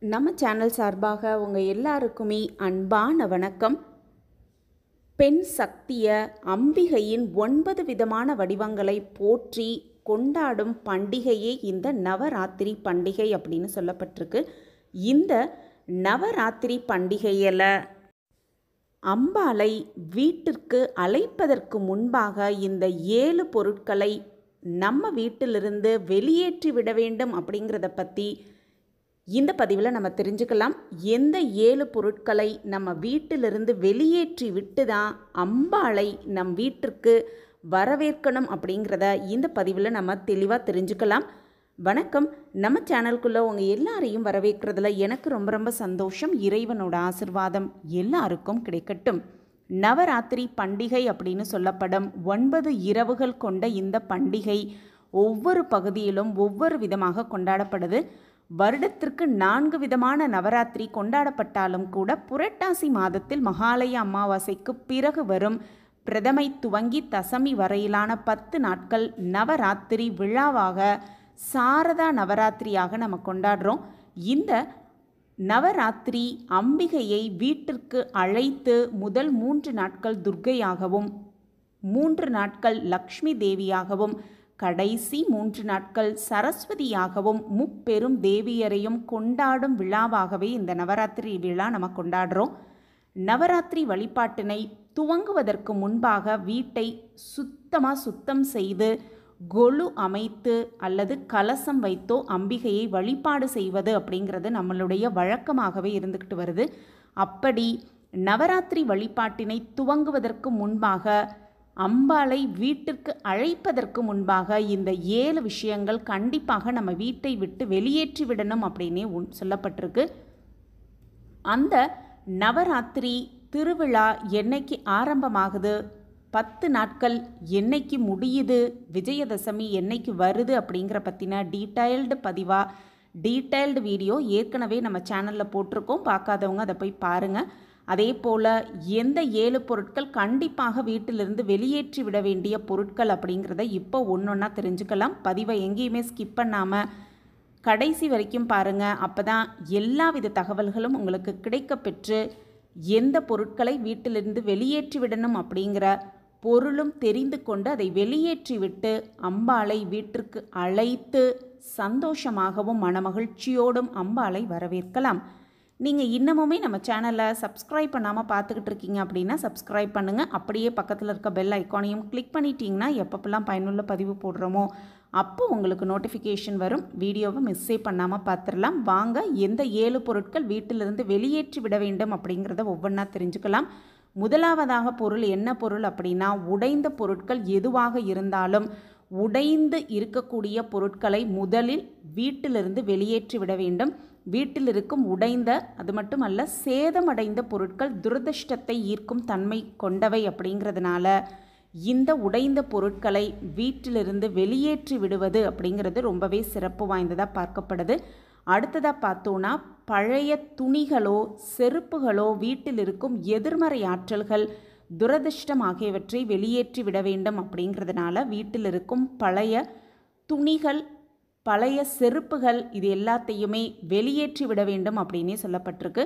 நம்ம சேனல் சார்பாக உங்கள் எல்லாருக்குமே அன்பான வணக்கம். பெண் சக்திய அம்பிகையின் 9 விதமான வடிவங்களை போற்றி கொண்டாடும் பண்டிகையே இந்த நவராத்திரி பண்டிகை அப்படின்னு சொல்லப்பட்டிருக்கு. இந்த நவராத்திரி பண்டிகையில் அம்பாளை வீட்டிற்கு அழைப்பதற்கு முன்பாக இந்த 7 பொருட்களை நம்ம வீட்டிலிருந்து வெளியேற்றி விட வேண்டும் அப்படிங்கிறத பற்றி இந்த பதிவில் நம்ம தெரிஞ்சுக்கலாம். எந்த 7 பொருட்களை நம்ம வீட்டிலிருந்து வெளியேற்றி விட்டு தான் அம்பாளை நம் வீட்டிற்கு வரவேற்கணும் அப்படிங்கிறத இந்த பதிவில் நம்ம தெளிவாக தெரிஞ்சுக்கலாம். வணக்கம். நம்ம சேனலுக்குள்ளே உங்கள் எல்லாரையும் வரவேற்கிறதுல எனக்கு ரொம்ப ரொம்ப சந்தோஷம். இறைவனோட ஆசிர்வாதம் எல்லாருக்கும் கிடைக்கட்டும். நவராத்திரி பண்டிகை அப்படின்னு சொல்லப்படும் 9 இரவுகள் கொண்ட இந்த பண்டிகை ஒவ்வொரு பகுதியிலும் ஒவ்வொரு விதமாக கொண்டாடப்படுது. வருடத்திற்கு 4 விதமான நவராத்திரி கொண்டாடப்பட்டாலும் கூட புரட்டாசி மாதத்தில் மகாலய அமாவாசைக்கு பிறகு வரும் பிரதமை துவங்கி தசமி வரையிலான 10 நாட்கள் நவராத்திரி விழாவாக சாரதா நவராத்திரியாக நம்ம கொண்டாடுறோம். இந்த நவராத்திரி அம்பிகையை வீட்டிற்கு அழைத்து முதல் 3 நாட்கள் துர்க்கையாகவும் 3 நாட்கள் லக்ஷ்மி தேவியாகவும் கடைசி 3 நாட்கள் சரஸ்வதியாகவும் முப்பெரும் தேவியரையும் கொண்டாடும் விழாவாகவே இந்த நவராத்திரி விழா நம்ம கொண்டாடுறோம். நவராத்திரி வழிபாட்டினை துவங்குவதற்கு முன்பாக வீட்டை சுத்தம் செய்து கொலு அமைத்து அல்லது கலசம் வைத்தோ அம்பிகையை வழிபாடு செய்வது அப்படிங்கிறது நம்மளுடைய வழக்கமாகவே இருந்துக்கிட்டு வருது. அப்படி நவராத்திரி வழிபாட்டினை துவங்குவதற்கு முன்பாக அம்பாளை வீட்டிற்கு அழைப்பதற்கு முன்பாக இந்த 7 விஷயங்கள் கண்டிப்பாக நம்ம வீட்டை விட்டு வெளியேற்றி விடணும் அப்படின்னே சொல்லப்பட்டிருக்கு. அந்த நவராத்திரி திருவிழா என்னைக்கு ஆரம்பமாகுது, 10 நாட்கள் என்னைக்கு முடியுது, விஜயதசமி என்னைக்கு வருது அப்படிங்கிற பற்றின டீட்டெயில்டு வீடியோ ஏற்கனவே நம்ம சேனலில் போட்டிருக்கோம். பார்க்காதவங்க அதை போய் பாருங்கள். அதே போல் எந்த 7 பொருட்கள் கண்டிப்பாக வீட்டிலிருந்து வெளியேற்றி விட வேண்டிய பொருட்கள் அப்படிங்கிறத இப்போ ஒன்றொன்னா தெரிஞ்சுக்கலாம். பதிவை எங்கேயுமே ஸ்கிப் பண்ணாமல் கடைசி வரைக்கும் பாருங்கள். அப்போ தான் எல்லா வித தகவல்களும் உங்களுக்கு கிடைக்க பெற்று எந்த பொருட்களை வீட்டிலிருந்து வெளியேற்றி விடணும் அப்படிங்கிற பொருளும் தெரிந்து கொண்டு அதை வெளியேற்றி விட்டு அம்பாளை வீட்டிற்கு அழைத்து சந்தோஷமாகவும் மனமகிழ்ச்சியோடும் அம்பாளை வரவேற்கலாம். நீங்கள் இன்னமுமே நம்ம சேனலை சப்ஸ்கிரைப் பண்ணாமல் பார்த்துக்கிட்டு இருக்கீங்க அப்படின்னா சப்ஸ்கிரைப் பண்ணுங்கள். அப்படியே பக்கத்தில் இருக்க பெல் ஐக்கானையும் கிளிக் பண்ணிட்டீங்கன்னா எப்பப்பெல்லாம் பயனுள்ள பதிவு போடுறோமோ அப்போ உங்களுக்கு நோட்டிஃபிகேஷன் வரும். வீடியோவை மிஸ்ஸே பண்ணாமல் பார்த்துடலாம். வாங்க, எந்த 7 பொருட்கள் வீட்டிலிருந்து வெளியேற்றி விட வேண்டும் அப்படிங்கிறத ஒவ்வொன்றா தெரிஞ்சுக்கலாம். முதலாவதாக பொருள் என்ன பொருள் அப்படின்னா, உடைந்த பொருட்கள் எதுவாக இருந்தாலும் உடைந்து இருக்கக்கூடிய பொருட்களை முதலில் வீட்டிலிருந்து வெளியேற்றி விட வேண்டும். வீட்டில் இருக்கும் உடைந்த, அது மட்டுமல்ல சேதமடைந்த பொருட்கள் துரதிர்ஷ்டத்தை ஈர்க்கும் தன்மை கொண்டவை அப்படிங்கிறதுனால இந்த உடைந்த பொருட்களை வீட்டிலிருந்து வெளியேற்றி விடுவது அப்படிங்கிறது ரொம்பவே சிறப்பு வாய்ந்ததாக பார்க்கப்படுது. அடுத்ததாக பார்த்தோன்னா, பழைய துணிகளோ செருப்புகளோ வீட்டில் இருக்கும் எதிர்மறை ஆற்றல்கள் துரதிர்ஷ்டம் ஆகியவற்றை வெளியேற்றி விட வேண்டும் அப்படிங்கிறதுனால வீட்டில் இருக்கும் பழைய துணிகள் பழைய செருப்புகள் இது எல்லாத்தையுமே வெளியேற்றி விட வேண்டும் அப்படின்னே சொல்லப்பட்டிருக்கு.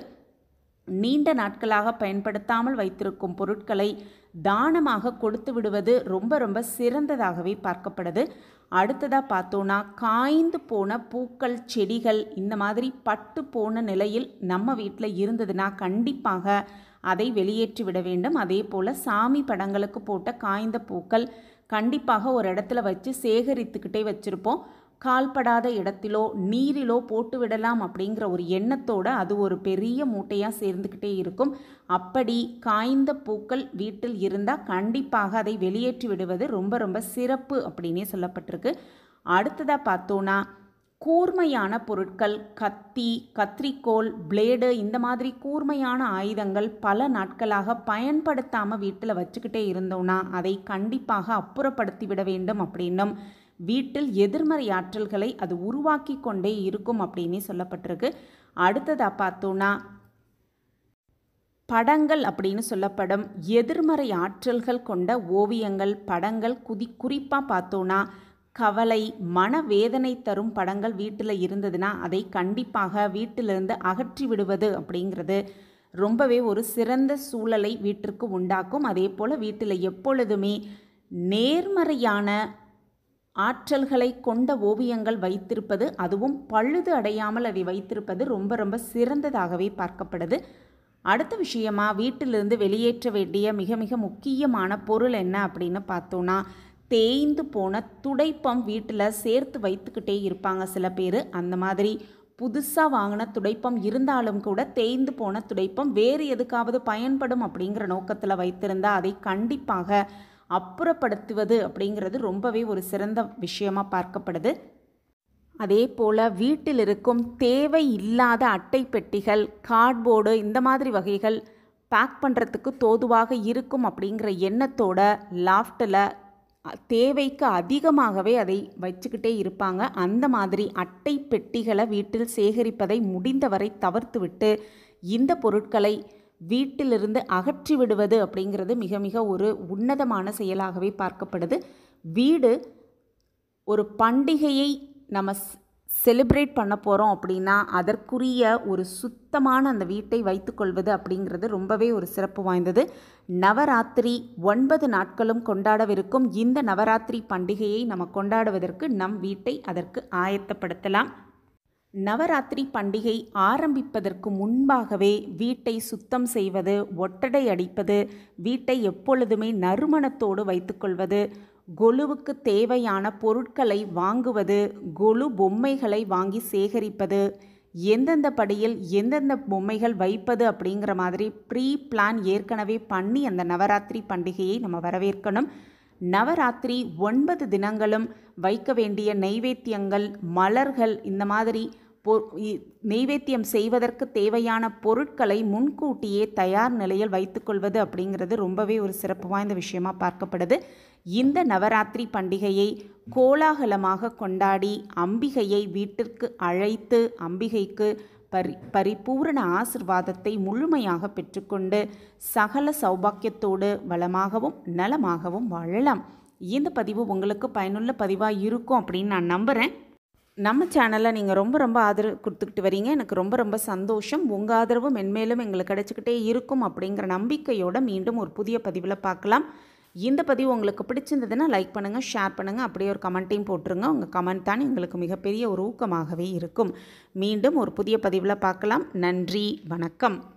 நீண்ட நாட்களாக பயன்படுத்தாமல் வைத்திருக்கும் பொருட்களை தானமாக கொடுத்து விடுவது ரொம்ப ரொம்ப சிறந்ததாகவே பார்க்கப்படுது. அடுத்ததாக பார்த்தோன்னா, காய்ந்து போன பூக்கள் செடிகள் இந்த மாதிரி பட்டு போன நிலையில் நம்ம வீட்டில் இருந்ததுன்னா கண்டிப்பாக அதை வெளியேற்றி விட வேண்டும். அதே போல் சாமி படங்களுக்கு போட்ட காய்ந்த பூக்கள் கண்டிப்பாக ஒரு இடத்துல வச்சு சேகரித்துக்கிட்டே வச்சுருப்போம். கால்படாத இடத்திலோ நீரிலோ போட்டு விடலாம் அப்படிங்கிற ஒரு எண்ணத்தோடு அது ஒரு பெரிய மூட்டையாக சேர்ந்துக்கிட்டே இருக்கும். அப்படி காய்ந்த பூக்கள் வீட்டில் இருந்தால் கண்டிப்பாக அதை வெளியேற்றி விடுவது ரொம்ப ரொம்ப சிறப்பு அப்படின்னே சொல்லப்பட்டிருக்கு. அடுத்ததாக பார்த்தோன்னா, கூர்மையான பொருட்கள் கத்தி, கத்திரிக்கோல், பிளேடு இந்த மாதிரி கூர்மையான ஆயுதங்கள் பல நாட்களாக பயன்படுத்தாமல் வீட்டில் வச்சுக்கிட்டே இருந்தோம்னா அதை கண்டிப்பாக அப்புறப்படுத்தி விட வேண்டும் அப்படின்னும் வீட்டில் எதிர்மறை ஆற்றல்களை அது உருவாக்கி கொண்டே இருக்கும் அப்படின்னே சொல்லப்பட்டிருக்கு. அடுத்ததாக பார்த்தோன்னா, படங்கள் அப்படின்னு சொல்லப்படும் எதிர்மறை ஆற்றல்கள் கொண்ட ஓவியங்கள் படங்கள் குறிப்பாக பார்த்தோன்னா கவலை, மனவேதனை தரும் படங்கள் வீட்டில் இருந்ததுன்னா அதை கண்டிப்பாக வீட்டிலிருந்து அகற்றி விடுவது அப்படிங்கிறது ரொம்பவே ஒரு சிறந்த சூழலை வீட்டிற்கு உண்டாக்கும். அதே போல் வீட்டில் எப்பொழுதுமே நேர்மறையான ஆற்றல்களை கொண்ட ஓவியங்கள் வைத்திருப்பது, அதுவும் பழுது அடையாமல் அதை வைத்திருப்பது ரொம்ப ரொம்ப சிறந்ததாகவே பார்க்கப்படுது. அடுத்த விஷயமா வீட்டிலிருந்து வெளியேற்ற வேண்டிய மிக மிக முக்கியமான பொருள் என்ன அப்படின்னு பார்த்தோன்னா, தேய்ந்து போன துடைப்பம் வீட்டில் சேர்த்து வைத்துக்கிட்டே இருப்பாங்க சில பேர். அந்த மாதிரி புதுசாக வாங்கின துடைப்பம் இருந்தாலும் கூட தேய்ந்து போன துடைப்பம் வேறு எதுக்காவது பயன்படும் அப்படிங்கிற நோக்கத்தில் வைத்திருந்தால் அதை கண்டிப்பாக அப்புறப்படுத்துவது அப்படிங்கிறது ரொம்பவே ஒரு சிறந்த விஷயமாக பார்க்கப்படுது. அதே போல் வீட்டில் இருக்கும் தேவை இல்லாத அட்டை பெட்டிகள், கார்ட்போர்டு இந்த மாதிரி வகைகள் பேக் பண்ணுறதுக்கு தோதுவாக இருக்கும் அப்படிங்கிற எண்ணத்தோட லாஃப்ட்டில் தேவைக்கு அதிகமாகவே அதை வச்சுக்கிட்டே இருப்பாங்க. அந்த மாதிரி அட்டை பெட்டிகளை வீட்டில் சேகரிப்பதை முடிந்தவரை தவிர்த்துவிட்டு இந்த பொருட்களை வீட்டிலிருந்து அகற்றி விடுவது அப்படிங்கிறது மிக மிக ஒரு உன்னதமான செயலாகவே பார்க்கப்படுது. வீடு ஒரு பண்டிகையை நம்ம செலிப்ரேட் பண்ண போகிறோம் அப்படின்னா அதற்குரிய ஒரு சுத்தமான அந்த வீட்டை வைத்துக்கொள்வது அப்படிங்கிறது ரொம்பவே ஒரு சிறப்பு வாய்ந்தது. நவராத்திரி 9 நாட்களும் கொண்டாடவிருக்கும் இந்த நவராத்திரி பண்டிகையை நம்ம கொண்டாடுவதற்கு நம் வீட்டை அதற்கு ஆயத்தப்படுத்தலாம். நவராத்திரி பண்டிகை ஆரம்பிப்பதற்கு முன்பாகவே வீட்டை சுத்தம் செய்வது, ஒட்டடை அடிப்பது, வீட்டை எப்பொழுதுமே நறுமணத்தோடு வைத்துக்கொள்வது, கொலுவுக்கு தேவையான பொருட்களை வாங்குவது, கொலு பொம்மைகளை வாங்கி சேகரிப்பது, எந்தெந்த படியில் எந்தெந்த பொம்மைகள் வைப்பது அப்படிங்கிற மாதிரி ப்ரீ பிளான் ஏற்கனவே பண்ணி அந்த நவராத்திரி பண்டிகையை நம்ம வரவேற்கணும். நவராத்திரி 9 தினங்களும் வைக்க வேண்டிய நெய்வேத்தியங்கள், மலர்கள், இந்த மாதிரி நெய்வேத்தியம் செய்வதற்கு தேவையான பொருட்களை முன்கூட்டியே தயார் நிலையில் வைத்துக்கொள்வது அப்படிங்கிறது ரொம்பவே ஒரு சிறப்பு வாய்ந்த விஷயமாக பார்க்கப்படுது. இந்த நவராத்திரி பண்டிகையை கோலாகலமாக கொண்டாடி அம்பிகையை வீட்டிற்கு அழைத்து அம்பிகைக்கு பரிபூரண ஆசிர்வாதத்தை முழுமையாக பெற்றுக்கொண்டு சகல சௌபாக்கியத்தோடு வளமாகவும் நலமாகவும் வாழலாம். இந்த பதிவு உங்களுக்கு பயனுள்ள பதிவாக இருக்கும் அப்படின்னு நான் நம்புகிறேன். நம்ம சேனலில் நீங்கள் ரொம்ப ரொம்ப ஆதரவு கொடுத்துக்கிட்டு வரீங்க. எனக்கு ரொம்ப ரொம்ப சந்தோஷம். உங்கள் ஆதரவு மென்மேலும் எங்களுக்கு கிடைச்சிக்கிட்டே இருக்கும் அப்படிங்கிற நம்பிக்கையோடு மீண்டும் ஒரு புதிய பதிவில் பார்க்கலாம். இந்த பதிவு உங்களுக்கு பிடிச்சிருந்ததுன்னா லைக் பண்ணுங்கள், ஷேர் பண்ணுங்கள், அப்படியே ஒரு கமெண்ட்டையும் போட்டுருங்க. உங்கள் கமெண்ட் தான் எங்களுக்கு மிகப்பெரிய ஒரு ஊக்கமாகவே இருக்கும். மீண்டும் ஒரு புதிய பதிவில் பார்க்கலாம். நன்றி, வணக்கம்.